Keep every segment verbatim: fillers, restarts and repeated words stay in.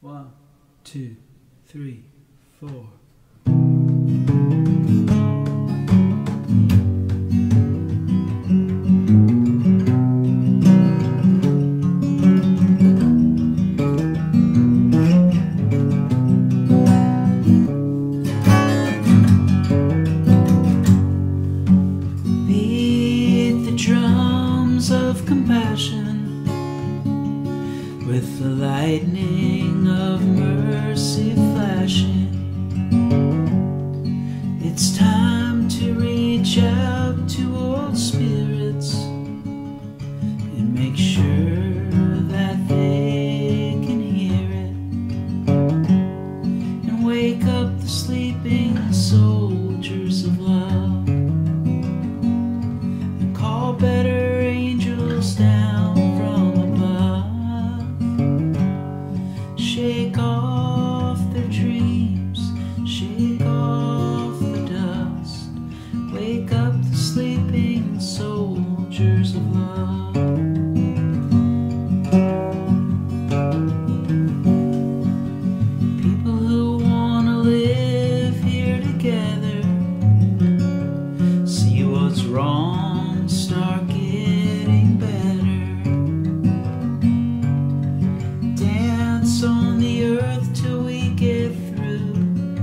One, two, three, four. Beat the drums of compassion with the lightning of mercy flashing. It's time to reach out to old spirits and make sure that they can hear it, and wake up the sleeping soldiers of love, and call better angels down from above. Shake off their dreams, shake off the dust, wake up the sleeping soldiers of love. People who want to live here together, see what's wrong, start getting better. Dance on the earth till we get through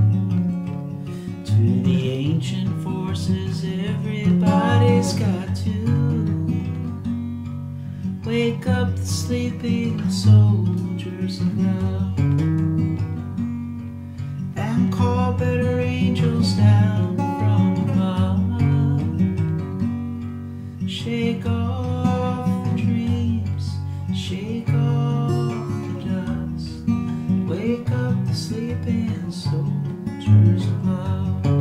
to the ancient forces. Everybody's got to wake up the sleeping soldiers of love, and call better angels down from above. Shake off the dreams, shake off the dust, wake up the sleeping soldiers of love.